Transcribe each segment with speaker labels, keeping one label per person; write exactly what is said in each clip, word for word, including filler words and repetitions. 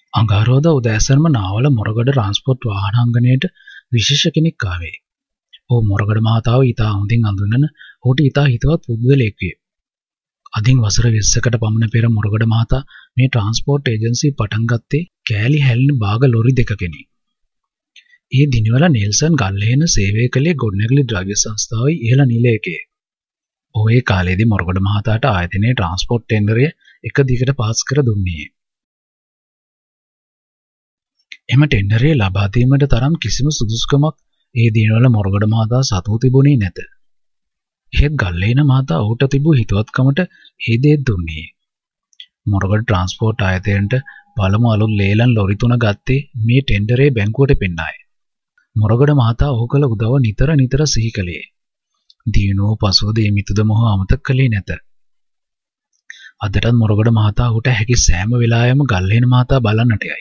Speaker 1: අඟහරුවාදා උදෑසනම නාවල මොරගොඩ ට්‍රාන්ස්පෝර්ට් වාහනාංගණයට විශේෂ කෙනෙක් ආවේ. ඔහු මොරගොඩ මහතාව ඉතා හොඳින් අඳුනන ඔහුට ඉතා හිතවත් පුද්ගලයෙක් විය. අදින් වසර විස්සකට පමණ පෙර මොරගොඩ මහතා මේ ට්‍රාන්ස්පෝර්ට් ඒජන්සිය පටන් ගත්තේ කෑලි හැල්ලෙන භාග ලොරි දෙකකිනි. ඒ දිනවල නෙල්සන් ගල්ලේන සේවය කළේ ගොඩනැගිලි ද්‍රව්‍ය සංස්ථාවේ ඉහළ නිලයකේ. ඔහු ඒ කාලයේදී මොරගොඩ මහතාට ආයතනයේ ට්‍රාන්ස්පෝර්ට් ටෙන්ඩරය එක දිගට පාස් කර දුන්නේ. එම ටෙන්ඩරය ලබා දීමට තරම් කිසිම සුදුසුකමක් ඒ දිනවල මොරගොඩ මහතා සතු තිබුණේ නැත. එහෙත් ගල්ලේන මහතා ඔහුට තිබූ හිතවත්කමට ඒ දේ දුන්නේ. මොරගොඩ ට්‍රාන්ස්පෝර්ට් ආයතනයට පළමු අලුත් ලේලම් ලොරි තුන ගත්තේ මේ ටෙන්ඩරේ බැංකුවට පෙන්නාය. මොරගොඩ මහතා ඔහු කළ උදව නිතර නිතර සිහි කළේ. දිනුව පසුව දේ මිතුද මොහ අමතක කළේ නැත. අදටත් මොරගොඩ මහතා ඔහුට හැකි සෑම වෙලාවෙම ගල්ලේන මහතා බලන්නට යයි.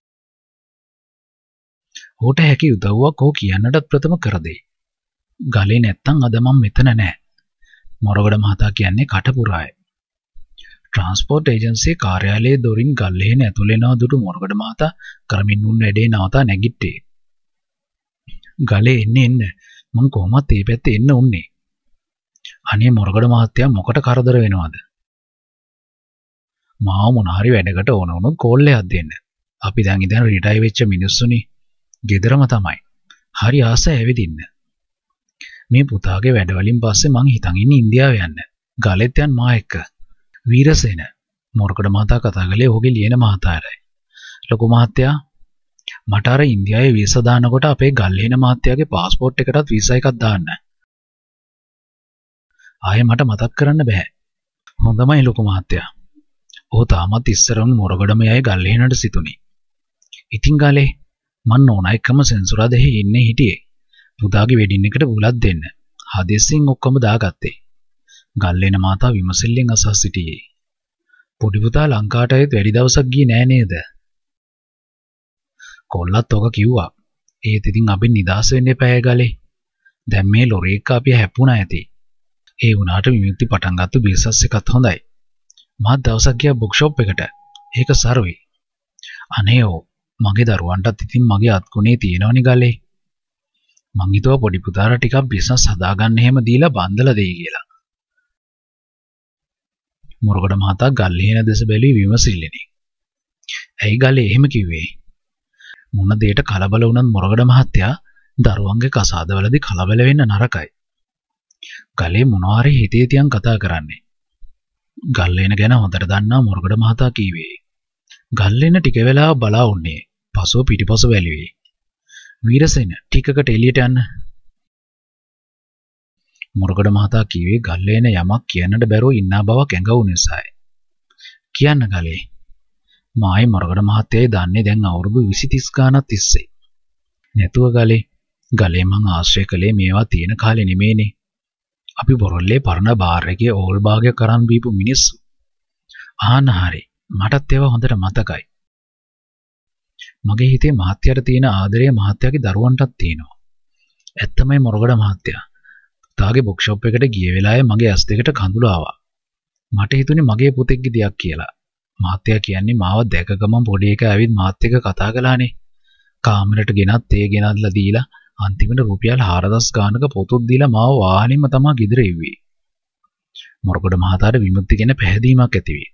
Speaker 1: ඔහුට හැකි උදව්වක් ඔහු කියන්නටත් ප්‍රථම කර දෙයි. ගලේ නැත්තම් අද මම මෙතන නැහැ. මොරගොඩ මහතා කියන්නේ කටපුරාය. ට්‍රාන්ස්පෝර්ට් ඒජන්සියේ කාර්යාලයේ දොරින් ගල්ලේන ඇතුළේ යන දුටු මොරගොඩ මහතා කරමින් උන් වැඩේ නවතා නැගිට්ටේ. ගලේ එන්නේ එන්න මං කොහොමත් මේ පැත්තේ එන්න උන්නේ. අනේ මොරගොඩ මහත්තයා මොකට කරදර වෙනවද? මාව මොන හරි වැඩකට ඕන වුණොත් කෝල් එකක් දෙන්න. අපි දැන් ඉතින් රිටයර් වෙච්ච මිනිස්සුනේ. ගෙදරම තමයි. හරි ආසයි ඇවිදින්න. මේ පුතාගේ වැඩවලින් පස්සේ මං හිතන් ඉන්නේ ඉන්දියාව යන්න. ගලෙත් යන් මා එක්ක. වීරසේන මොරගොඩ මහතා කතා කළේ ඔහුගේ ලියන මහතාටයි. ලොකු මහත්තයා මට අර ඉන්දියාවේ වීසා දානකොට අපේ ගල්ලේන මහත්තයාගේ પાස්පෝර්ට් එකටත් වීසා එකක් දාන්න. ආයේ මට මතක් කරන්න බෑ. හොඳමයි ලොකු මහත්තයා. ඔහු තාමත් ඉස්සරම මොරගොඩම යයි ගල්ලේනට සිතුනේ. ඉතින් ගලේ මන් ඕනා එකම සෙන්සුරාදෙහි ඉන්නේ හිටියේ. පුතාගේ වෙඩින් එකට බුලත් දෙන්න. හදිස්සියෙන් ඔක්කොම දාගත්තේ. ගල්ලේන මාතා විමසිල්ලෙන් අසස් සිටියේ. පොඩි පුතා ලංකාවට ආයෙත් වැඩි දවසක් ගියේ නෑ නේද? කොල්ලත් ඔක කිව්වා. ඒත් ඉතින් අපි නිදාස් වෙන්න එපා ගලේ. දැන් මේ ලොරි එක අපි හැප්පුණා ඇති. ඒ වුණාට විමුක්ති පටන් ගත්ත බිස්නස් එකත් හොඳයි. මහත් දවසක් ගියා බුක් ෂොප් එකට. ඒක සරුයි. අනේ ඕ මගේ දරුවන්ටත් ඉතින් මගේ අත්ගුණේ තියෙනවනේ ගලේ. මං හිතුවා පොඩි පුතාට ටිකක් බිස්නස් හදාගන්න එහෙම දීලා බන්දලා දෙයි කියලා. මොරගොඩ මහතා ගල්ලේන දෙස බැලී විමසිල්ලෙනි. ඇයි ගලේ එහෙම කිව්වේ? මොන දෙයට කලබල වුණත් මොරගොඩ මහත්තයා දරුවන්ගේ කසාදවලදී කලබල වෙන්න නරකයි. ගලේ මොනවාරි හිතේ තියන් කතා කරන්නේ. ගල්ලේන ගැන හොඳට දන්නා මොරගොඩ මහතා කීවේ. ගල්ලේන ටික වෙලාවක් බලා වුණේ. පසුව පිටිපස වැළුවේ. වීරසේන ටිකකට එළියට යන්න. මොරගොඩ මහතා කීවේ ගල්ලේන යමක් කියන්නට බැරුව ඉන්නා බවක් ඇඟවු නිසායි. කියන්න ගලේ. මායි මොරගොඩ මහත්තයයි දන්නේ දැන් අවුරුදු විසි තිස් ගානක් තිස්සේ. නැතුව ගලේ. ගලේ මං ආශ්‍රය කළේ මේවා තියෙන කාලේ නෙමෙයිනේ. අපි බොරොල්ලේ පරණ බාර් එකේ ඕල් භාගයක් කරන් බීපු මිනිස්සු. ආන්න හරි. මටත් ඒවා හොඳට මතකයි. මගේ හිතේ මහත්තයාට තියෙන ආදරය මහත්තයාගේ දරුවන්ටත් තියෙනවා. ඇත්තමයි මොරගොඩ මහත්තයා. පුතාගේ බුක් ෂොප් එකට ගිය වෙලාවේ මගේ ඇස් දෙකට කඳුළු ආවා. මට හිතුනේ මගේ පුතෙක්ගේ දෙයක් කියලා. මහත්තයා කියන්නේ මාව දැක ගමන් පොඩි එකා ඇවිත් මාත් එක්ක කතා කළානේ. කාමරයට ගෙනත් තේ ගෙනත්ලා දීලා අන්තිමට රුපියල් හාරදහස් ගානක පොතුත් දීලා මාව වාහනෙම තමයි ගෙදර එව්වේ. මොරගොඩ මහතාට විමුක්ති ගැන පැහැදීමක් ඇති වී.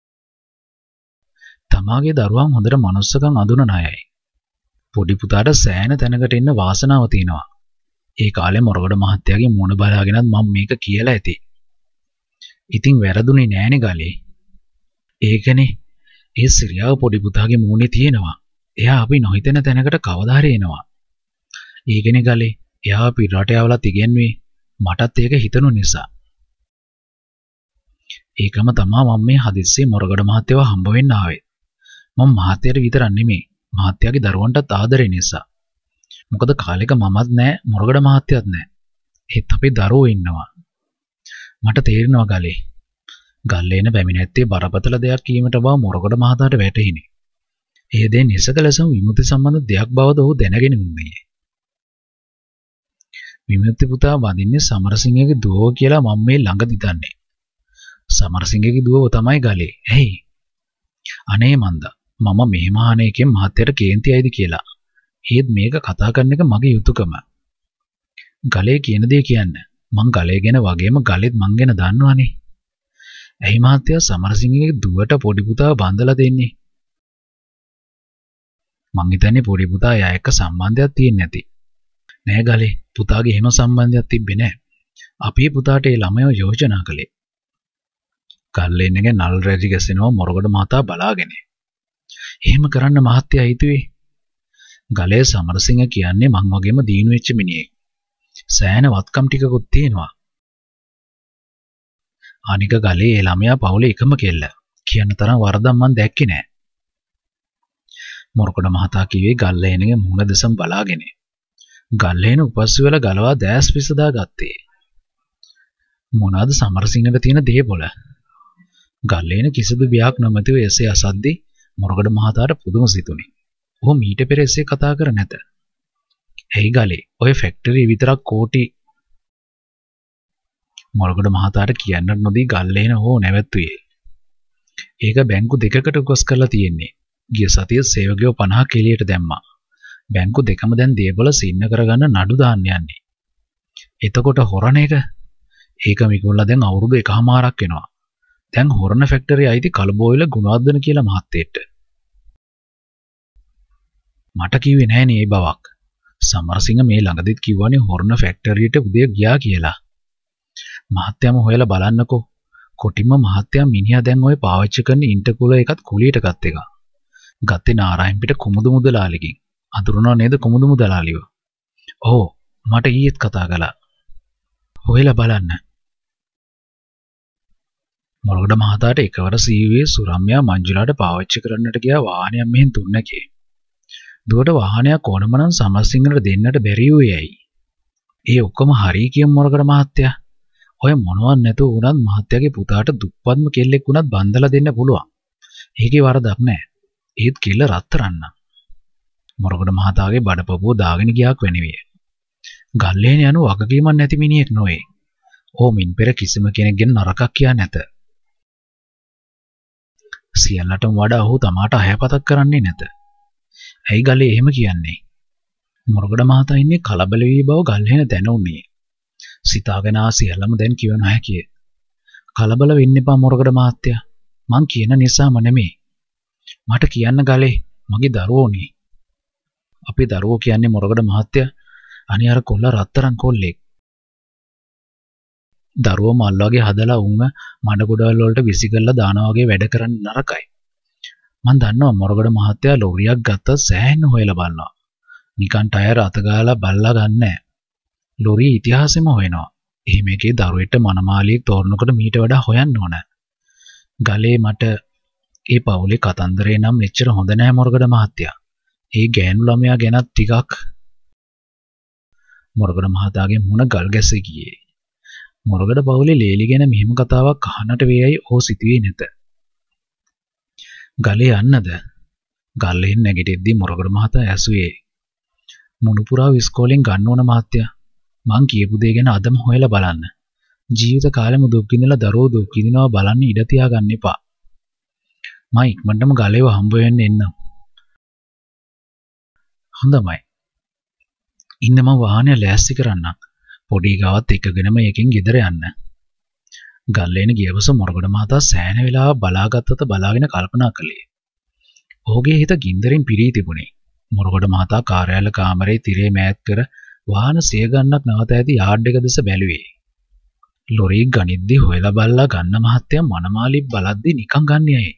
Speaker 1: තමාගේ දරුවන් හොඳට මනුස්සකම් අඳුනන අයයි. පොඩි පුතාට සෑහෙන තැනකට එන්න වාසනාව තියෙනවා. ඒ කාලේ මොරගොඩ මහත්තයාගේ මුණ බලාගෙනත් මම මේක කියලා ඇති. ඉතින් වැරදුනේ නෑනේ ගලේ. ඒකනේ ඒ සිරියාව පොඩි පුතාගේ මූණේ තියෙනවා. එයා අපි නොහිතන තැනකට කවදා හරි එනවා. ඒකනේ ගලේ. එයා අපි රට යවලත් ඉගෙනුවේ මටත් ඒක හිතනු නිසා. ඒකම තමයි මම මේ හදිස්සියේ මොරගොඩ මහත්තයව හම්බ වෙන්න ආවේ. මම මහත්තයාට විතරක් නෙමෙයි මහත්තයාගේ දරුවන්ටත් ආදරේ නිසා. මොකද කාලෙක මමත් නෑ මොරගොඩ මහත්තයත් නෑ. ඒත් අපේ දරුවෝ ඉන්නවා. මට තේරෙනවා ගලේ. ගල්ලේන බැමිණැත්තේ බරපතල දෙයක් කීමට බව මොරගොඩ මහතාට වැටහිණි. ඒ දේ නිසක ලෙසම විමුක්ති සම්බන්ධ දෙයක් බවද ඔහු දැනගෙන ඉන්නේ. විමුක්ති පුතා වඳින්නේ සමරසිංහගේ දුව කියලා මම මේ ළඟදි දන්නේ. සමරසිංහගේ දුව තමයි ගලේ. ඇයි? අනේ මන්දා මම මෙහෙම අහන එකෙන් මහත්තයට කේන්ති ඇයිද කියලා. ඒත් මේක කතා කරන එක මගේ යුතුයකම. ගලේ කියන දේ කියන්න. මං ගලේ ගැන වගේම ගලෙත් මං ගැන දන්නවනේ. ඇයි මහත්තයා සමරසිංහගේ දුවට පොඩි පුතාව බඳලා දෙන්නේ? මං හිතන්නේ පොඩි පුතා එයා එක්ක සම්බන්ධයක් තියෙන්නේ නැති. නෑ ගලේ පුතාගේ එහෙම සම්බන්ධයක් තිබ්බේ නෑ. අපි පුතාට ඒ ළමයව යෝජනා කළේ. ගල්ලෙන්නගේ නල් රැජි ගැසෙනවා මොරගොඩ මහතා බලාගෙන. එහෙම කරන්න මහත්තයා හිතුවේ. ගලේ සමරසිංහ කියන්නේ මං වගේම දීනු වෙච්ච මිනිහෙක්. සෑහෙන වත්කම් ටිකකුත් තියෙනවා. අනික ගලේ ඒ ළමයා පවුලේ එකම කෙල්ල. කියන තරම් වරදක් මං දැක්කේ නෑ. මොරගොඩ මහතා කිව්වේ ගල්ලේනගේ මුහුණ දෙසම බලාගෙන. ගල්ලේන උපස්සු වෙලා ගලවා දැස් පිසදා ගත්තේ. මොනවාද සමරසිංහට තියෙන දේපොළ? ගල්ලේන කිසිදු බියක් නොමැතිව එසේ අසද්දී මොරගොඩ මහතාට පුදුම සිතුනේ. ඔහු මීට පෙර එසේ කතා කර නැත. ඇයි ගලේ ඔය ෆැක්ටරි විතරක් කෝටි මොරගොඩ මහතාට කියන්න නොදී ගල්ලේන හෝ නැවැත්තුවේ. ඒක බැංකු දෙකකට උකස් කරලා තියෙන්නේ. ගිය සතියේ සේවකයෝ පනහක් එළියට දැම්මා. බැංකු දෙකම දැන් දේපොළ සින්න කරගන්න නඩු දාන්න යන්නේ. එතකොට හොරණ එක ඒක මිකුල්ලා දැන් අවුරුදු එකමාරක් වෙනවා. දැන් හොරණ ෆැක්ටරි අයිති කලබෝවිල ගුණවර්ධන කියලා මහත්තයෙක්ට. මට කිව්වේ නෑනේ මේ බවක්. සමරසිංහ මේ ළඟදිත් කිව්වනේ හොරණ ෆැක්ටරියට උදේ ගියා කියලා. මහත්තයාම හොයලා බලන්නකෝ. කොටිම්ම මහත්තයා මිනිහා දැන් ওই පාවිච්චි කරන ඉන්ටර්කූලර් එකත් කුලියට ගත් එක. ගත්තේ නාරායන් පිට කුමුදු මුදලාලිගෙන්. අඳුරනව නේද කුමුදු මුදලාලිව? ඔව් මට ඊයේත් කතා කළා. හොයලා බලන්න. මොරගොඩ මහතාට එකවර සීවේ සුරම්‍යා මංජුලාට පාවිච්චි කරන්නට ගියා වාහනයක් මෙහෙන් තුන්නකේ. දුවට වාහනයක් ඕනම නම් සමරසිංහට දෙන්නට බැරි වූයේ ඇයි? ඒ ඔක්කොම හරි කියමු මොරගොඩ මහත්තයා. ඔය මොනවත් නැතුව වුණත් මහත්තයාගේ පුතාට දුප්පත්ම කෙල්ලෙක් වුණත් බන්දලා දෙන්න පුළුවන්. ඒකේ වරදක් නැහැ. ඒත් කෙල්ල රත්තරන්න. මොරගොඩ මහතාගේ බඩපපුව දාගෙන ගියාක් වෙනෙවිය. ගල්ලේන යනු වගකීමක් නැති මිනිහෙක් නොවේ. ඕමින් පෙර කිසිම කෙනෙක්ගෙන් නරකක් කියා නැත. සියල්ලටම වඩා ඔහු තමාට අයහපතක් කරන්නේ නැත. ඇයි ගලේ එහෙම කියන්නේ? මොරගොඩ මහතා ඉන්නේ කලබල වී බව ගල්ලේන දැනුනේ. සිතාගෙන ආ සියල්ලම දැන් කිව නොහැකිය. කලබල වෙන්න එපා මොරගොඩ මහත්තයා. මං කියන නිසාම නෙමෙයි. මට කියන්න ගලේ මගේ දරුවෝනේ. අපේ දරුවෝ කියන්නේ මොරගොඩ මහත්තයා අනේ අර කොල්ල රත්තරන් කොල්ලෙක්. දරුවෝ මල් වගේ හදලා උන්ව මඩ ගොඩවල් වලට විසි කරලා දානවා වගේ වැඩ කරන්න නරකයි. මං දන්නවා මොරගොඩ මහත්තයා ලෝරියක් ගත්තත් සෑහෙන හොයලා බලනවා. නිකන් ටයර් අත ගාලා බල්ලා ගන්නෑ. ලෝරිය ඉතිහාසෙම හොයනවා. එහෙම එකේ දරුවෙට මනමාලියෙක් තෝරනකොට මීට වඩා හොයන්න ඕන. ගලේ මට ඒ පවුලේ කතන්දරේ නම් මෙච්චර හොඳ නෑ මොරගොඩ මහත්තයා. ඒ ගෑනු ළමයා ගැනත් ටිකක් මොරගොඩ මහතාගේ මුණ ගල් ගැස ගියේ. මොරගොඩ පවුලේ ලේලි ගැන මෙහෙම කතාවක් අහන්නට වේයයි ඔහු සිතුවේ නැත. ගලේ යන්නද? ගල්ලෙන් නැගිටිද්දී මොරගොඩ මහතා ඇසුවේ. මුණුපුරා ඉස්කෝලෙන් ගන්න ඕන මහත්තයා. මං කියපු දේ ගැන අදම හොයලා බලන්න. ජීවිත කාලෙම දුක් විඳලා දරුවෝ දුක් විඳිනවා බලන්න ඉඩ තියාගන්න එපා. මම ඉක්මනටම ගලේව හම්බ වෙන්න එන්නම්. හොඳයි. ඉන්න මම වාහනය ලෑස්ති කරන්නම්. පොඩි ගාවත් එකගෙනම එකකින් ගෙදර යන්න. ගල්ලේන ගියවස මොරගොඩ මහතා සෑහෙන වෙලාවක් බලාගත්තත බලාගෙන කල්පනා කළේ. ඔහුගේ හිත ගින්දරින් පිරී තිබුණේ. මොරගොඩ මහතා කාර්යාල කාමරේ තිරේ මෑත් කර වාහන සිය ගණනක් නවත ඇති යාඩ් එක දෙස බැලුවේ. ලොරි ගනිද්දි හොයලා බලලා ගන්න මහත්තයා මනමාලි බලද්දි නිකන් ගන්නේයි.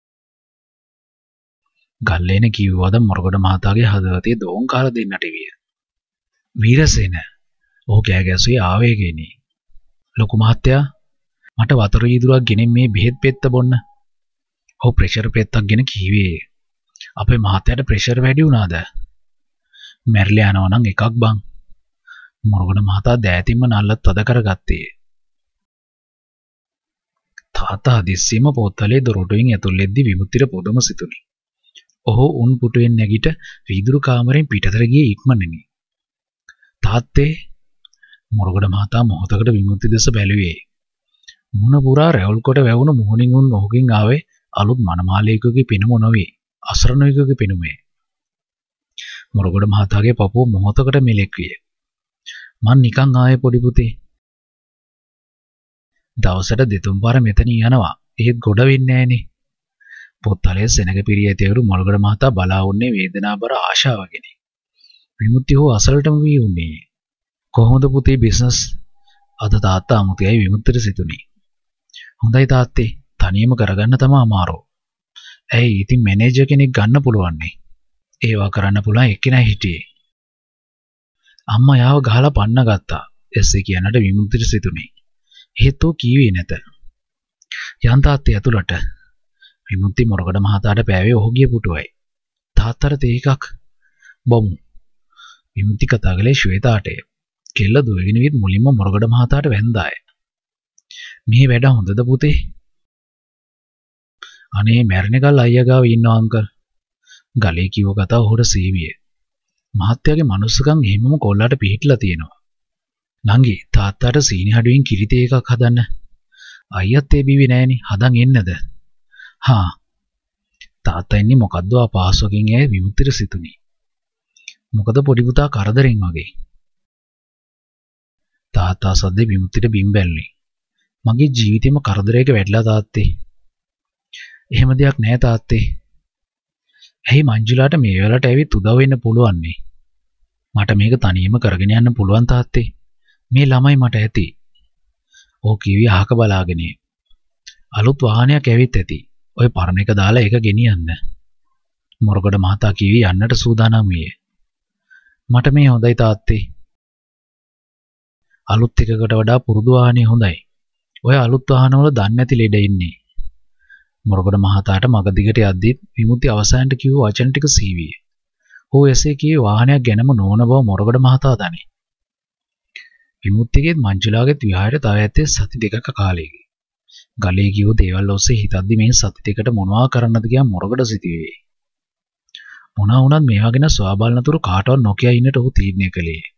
Speaker 1: ගල්ලේන කිව්වද මොරගොඩ මහතාගේ හදවතේ දෝංකාර දෙන්නට විය. වීරසේන ඔහු කෑ ගැසුවේ ආවේගයෙනි. ලොකු මහත්තයා මට වතුර ඊදුරක් ගෙනින් මේ බෙහෙත් පෙත්ත බොන්න. ඔහු ප්‍රෙෂර් පෙත්තක් ගෙන කීවේ. අපේ මහත්තයාට ප්‍රෙෂර් වැඩි වුණාද? මැරිලා යනවා නම් එකක් බං. මොරගොඩ මහතා දෑතින්ම නල්ලත් තද කරගත්තේ. තාත්තා හදිස්සියම පොත්තලේ දොරටුවෙන් ඇතුල් වෙද්දී විමුක්තිට පොදුම සිතුනි. ඔහු උන් පුටුවෙන් නැගිට වීදුරු කාමරෙන් පිටතට ගියේ ඉක්මනින්. තාත්තේ මොරගොඩ මහතා මොහොතකට විමුක්ති දෙස බැලුවේ. මුණ පුරා රැවුල් කොට වැවුණු මුහුණින් උන් ඔහුගෙන් ආවේ අලුත් මනමාලයකගේ පෙනුම නොවේ. අසරණයෙකුගේ පෙනුමේ. මොරගොඩ මහතාගේ පපුව මොහොතකට මෙලෙක් විය. මං නිකන් ආයේ පොඩි පුතේ. දවසට දෙතුන් පාර මෙතන යනවා. ඒත් ගොඩ වෙන්නේ නෑනේ. පොත්තලේ සෙනග පිරී ඇතිවරු මොරගොඩ මහතා බලා වුණේ වේදනාබර ආශාවකින්. විමුක්තිය හෝ අසලටම වී උන්නේ. කොහොමද පුතේ බිස්නස්? අද තාත්තා අමුතියයි විමුක්තියට සිතුනේ. හොඳයි තාත්තේ, තනියම කරගන්න තමයි අමාරු. ඇයි ඉතින් මැනේජර් කෙනෙක් ගන්න පුළුවන් නේ. ඒවා කරන්න පුළුවන් එක්කෙනා හිටියේ. අම්මා යාව ගහලා පන්න ගත්තා. එස්සේ කියනට විමුක්තියට සිතුනේ. එහෙත් ਉਹ කීවේ නැත. යන් තාත්තේ ඇතුළට. විමුක්ති මොරගොඩ මහතාට පෑවේ ඔහුගේ පුටුවයි. තාත්තට තේ එකක් බොමු. විමුක්ති කතා කළේ ශ්වේතාටය. කෙල්ල දුවගෙන විත් මුලින්ම මොරගොඩ මහතාට වැන්දාය. මේ වැඩ හොඳද පුතේ? අනේ මැරෙනකල් අයියා ගාව ඉන්නවා අංකල්. ගලේ කිව්ව කතාව ඔහුට සීවිය. මහත්තයාගේ මනුස්සකම් එහෙමම කොල්ලාට පිහිටලා තියෙනවා. නංගි තාත්තාට සීනි හඩුවෙන් කිරිතේ එකක් හදන්න. අයියත් ඒ බිවි නෑනේ, හදන් එන්නද? හා. තාත්තා ඉන්නේ මොකද්ද අපහසුකින් ඇයි විමුක්තියට සිතුනේ. මොකද පොඩි පුතා කරදරෙන් වගේ. තාත්තා සද්දේ විමුක්තියට බිම් බැල්ලේ. මගේ ජීවිතේම කරදරයක වැටලා තාත්තේ. එහෙම දෙයක් නෑ තාත්තේ. ඇයි මංජුලාට මේ වෙලාවට ඇවිත් උදව් වෙන්න පුළුවන් නේ? මට මේක තනියම කරගෙන යන්න පුළුවන් තාත්තේ. මේ ළමයි මට ඇති. ඕ කිවි අහක බලාගෙන. අලුත් වාහනයක් ඇවිත් ඇති. ඔය පරණ එක දාලා ඒක ගෙනියන්න. මොරගොඩ මහතා කිවි යන්නට සූදානම් විය. මට මේ හොඳයි තාත්තේ. අලුත් එකකට වඩා පුරුදු වාහනේ හොඳයි. ඔය අලුත් වාහනවල දන්නේ නැති ලෙඩ ඉන්නේ. මොරගොඩ මහතාට මග දිගට යද්දී විමුක්ති අවසානට කිව්ව වචන ටික සීවිය. "ඕ එසේ කී වාහනයක් ගැනම නොවන බව මොරගොඩ මහතා දනි." විමුක්තිගේ මංජුලාගේ විහාරය තව ඇත්තේ සති දෙකක කාලයකයි. ගලේ කියෝ දේවල් ඔස්සේ හිතද්දි මේ සති දෙකට මොනවා කරන්නද කියා මොරගොඩ සිතුවේ. මොනවා වුණත් මේවා ගැන සොයා බලනතුරු කාටවත් නොකිය ඉන්නට ඔහු තීරණය කළේ.